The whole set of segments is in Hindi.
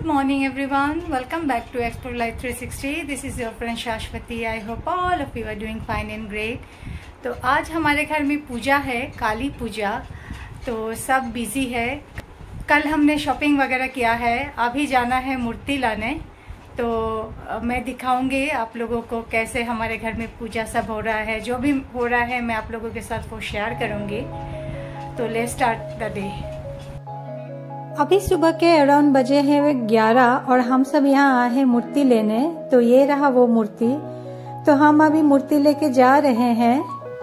Good morning everyone. Welcome back to Explore Life 360. This is your friend Shashwati. I hope all of you are doing fine and great. तो आज हमारे घर में पूजा है, काली पूजा, तो सब बिजी है। कल हमने शॉपिंग वगैरह किया है, अभी जाना है मूर्ति लाने। तो मैं दिखाऊंगी आप लोगों को कैसे हमारे घर में पूजा सब हो रहा है। जो भी हो रहा है मैं आप लोगों के साथ वो शेयर करूंगी। तो लेट्स स्टार्ट द डे। अभी सुबह के अराउंड बजे हैं 11 और हम सब यहाँ आए हैं मूर्ति लेने। तो ये रहा वो मूर्ति। तो हम अभी मूर्ति लेके जा रहे हैं।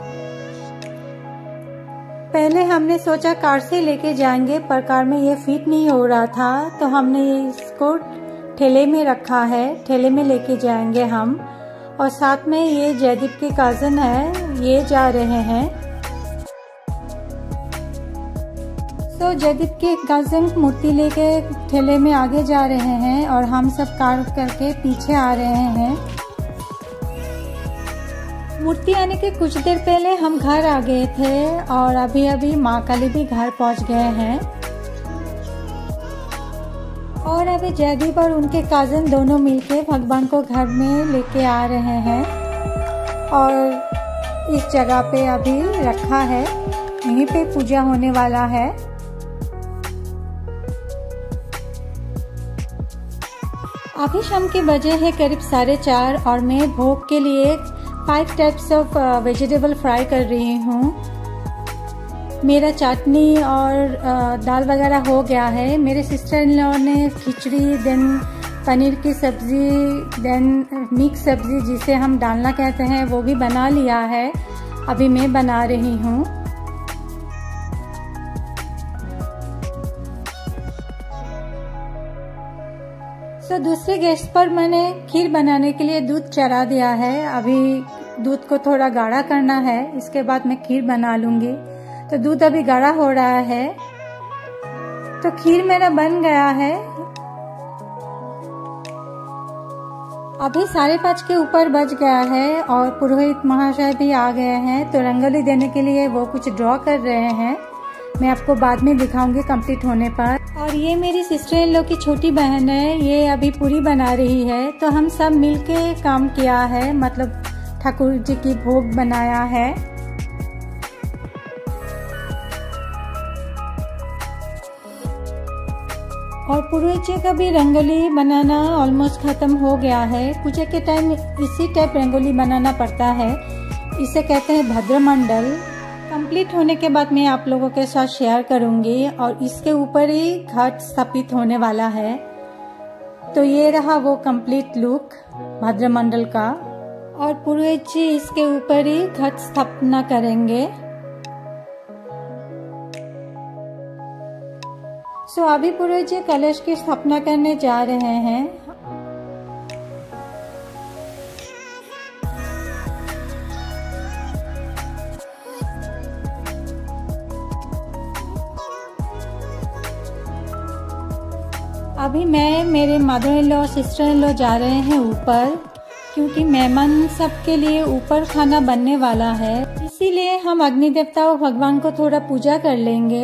पहले हमने सोचा कार से लेके जाएंगे, पर कार में ये फिट नहीं हो रहा था, तो हमने इसको ठेले में रखा है। ठेले में लेके जाएंगे हम। और साथ में ये जयदीप के कजन है, ये जा रहे हैं। तो जयदीप के कजन मूर्ति लेके ठेले में आगे जा रहे हैं और हम सब कार करके पीछे आ रहे हैं। मूर्ति आने के कुछ देर पहले हम घर आ गए थे और अभी माँ काली भी घर पहुंच गए हैं। और अभी जयदीप और उनके कजन दोनों मिलके भगवान को घर में लेके आ रहे हैं और इस जगह पे अभी रखा है, यहीं पे पूजा होने वाला है। अभी शाम के बजे है करीब 4:30 और मैं भोग के लिए 5 टाइप्स ऑफ वेजिटेबल फ्राई कर रही हूँ। मेरा चटनी और दाल वगैरह हो गया है। मेरे सिस्टर इन लॉ ने खिचड़ी, देन पनीर की सब्जी, देन मिक्स सब्जी जिसे हम डालना कहते हैं वो भी बना लिया है। अभी मैं बना रही हूँ। तो दूसरे गैस पर मैंने खीर बनाने के लिए दूध चढ़ा दिया है। अभी दूध को थोड़ा गाढ़ा करना है, इसके बाद मैं खीर बना लूंगी। तो दूध अभी गाढ़ा हो रहा है। तो खीर मेरा बन गया है। अभी 5:30 के ऊपर बज गया है और पुरोहित महाशय भी आ गए हैं। तो रंगोली देने के लिए वो कुछ ड्रॉ कर रहे हैं। मैं आपको बाद में दिखाऊंगी कंप्लीट होने पर। और ये मेरी सिस्टर इन लॉ की छोटी बहन है, ये अभी पूरी बना रही है। तो हम सब मिलके काम किया है, मतलब ठाकुर जी की भोग बनाया है। और पुरोहित जी का भी रंगोली बनाना ऑलमोस्ट खत्म हो गया है। पूजा के टाइम इसी टाइप रंगोली बनाना पड़ता है, इसे कहते हैं भद्रमंडल। कंप्लीट होने के बाद मैं आप लोगों के साथ शेयर करूंगी। और इसके ऊपर ही घट स्थापित होने वाला है। तो ये रहा वो कंप्लीट लुक भद्रमंडल का। और पुरोहित जी इसके ऊपर ही घट स्थापना करेंगे। सो अभी पुरोहित जी कलश की स्थापना करने जा रहे हैं। अभी मैं, मेरे मदर इन लॉ और सिस्टर इन लॉ जा रहे हैं ऊपर, क्योंकि मेहमान सबके लिए ऊपर खाना बनने वाला है। इसीलिए हम अग्नि देवता और भगवान को थोड़ा पूजा कर लेंगे।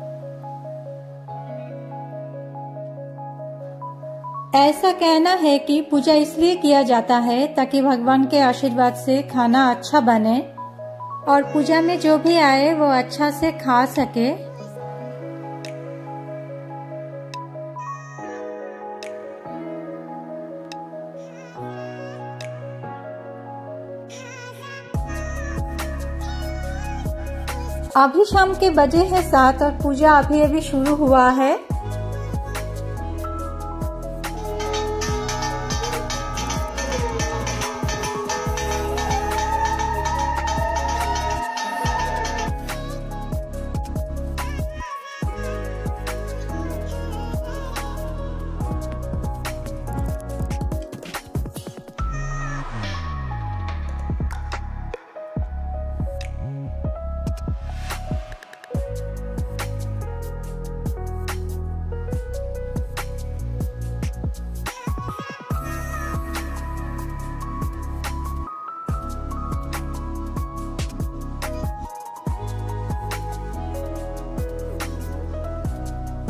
ऐसा कहना है कि पूजा इसलिए किया जाता है ताकि भगवान के आशीर्वाद से खाना अच्छा बने और पूजा में जो भी आए वो अच्छा से खा सके। अभी शाम के बजे हैं 7 और पूजा अभी शुरू हुआ है।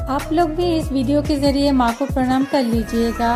आप लोग भी इस वीडियो के जरिए माँ को प्रणाम कर लीजिएगा।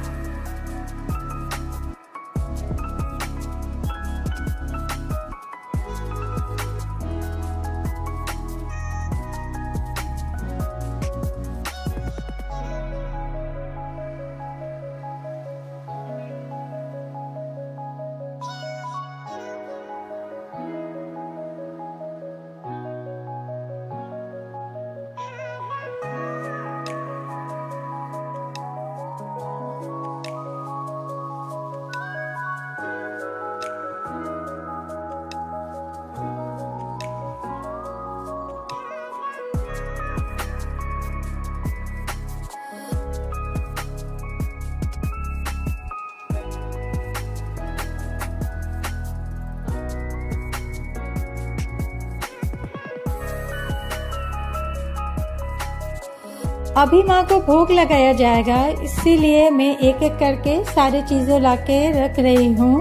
अभी माँ को भोग लगाया जाएगा, इसीलिए मैं एक एक करके सारी चीज़ों लाके रख रही हूँ।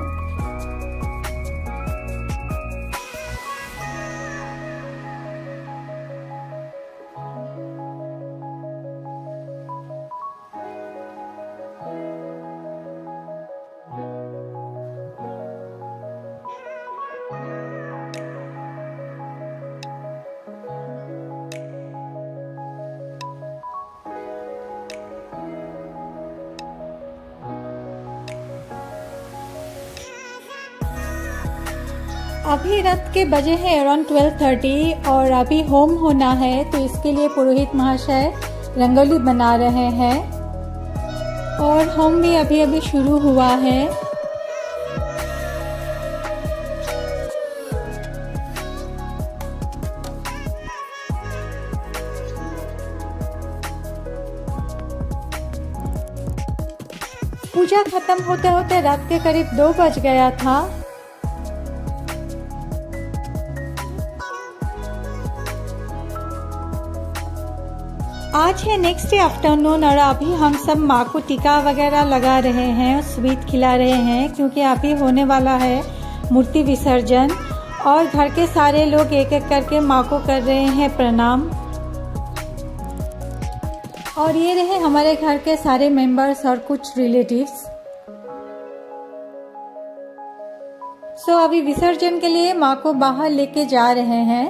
अभी रात के बजे हैं अराउंड 12:30 और अभी होम होना है, तो इसके लिए पुरोहित महाशय रंगोली बना रहे हैं और होम भी अभी अभी शुरू हुआ है। पूजा खत्म होते होते रात के करीब 2 बज गया था। आज है नेक्स्ट डे आफ्टरनून और अभी हम सब माँ को टीका वगैरह लगा रहे हैं, स्वीट खिला रहे हैं, क्योंकि अभी होने वाला है मूर्ति विसर्जन और घर के सारे लोग एक एक करके माँ को कर रहे हैं प्रणाम। और ये रहे हमारे घर के सारे मेंबर्स और कुछ रिलेटिव्स। सो अभी विसर्जन के लिए माँ को बाहर लेके जा रहे हैं।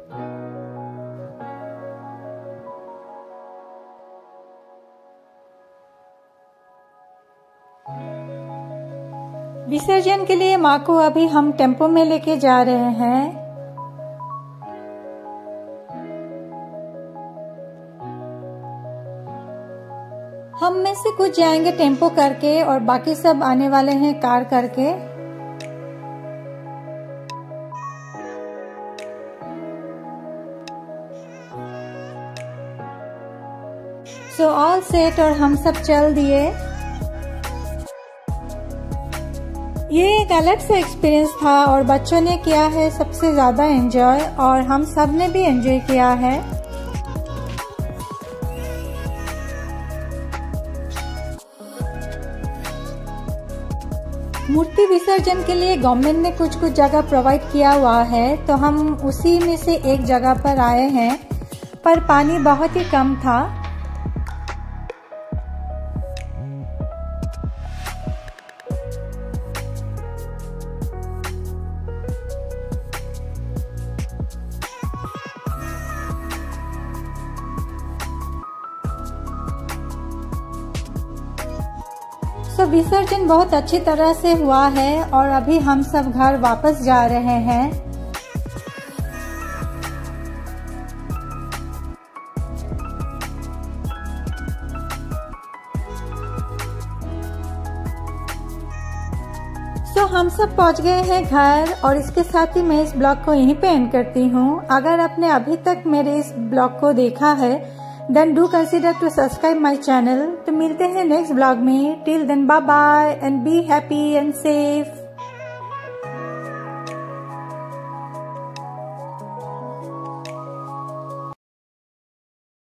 विसर्जन के लिए माँ को अभी हम टेम्पो में लेके जा रहे हैं। हम में से कुछ जाएंगे टेम्पो करके और बाकी सब आने वाले हैं कार करके। सो ऑल सेट और हम सब चल दिए। ये एक अलग सा एक्सपीरियंस था और बच्चों ने किया है सबसे ज्यादा एंजॉय और हम सब ने भी एंजॉय किया है। मूर्ति विसर्जन के लिए गवर्नमेंट ने कुछ कुछ जगह प्रोवाइड किया हुआ है, तो हम उसी में से एक जगह पर आए हैं, पर पानी बहुत ही कम था। तो विसर्जन बहुत अच्छी तरह से हुआ है और अभी हम सब घर वापस जा रहे हैं। तो हम सब पहुंच गए हैं घर और इसके साथ ही मैं इस ब्लॉग को यहीं पे एंड करती हूँ। अगर आपने अभी तक मेरे इस ब्लॉग को देखा है then do consider to subscribe my channel। तो मिलते हैं नेक्स्ट ब्लॉग में। Till then bye bye and be happy and safe।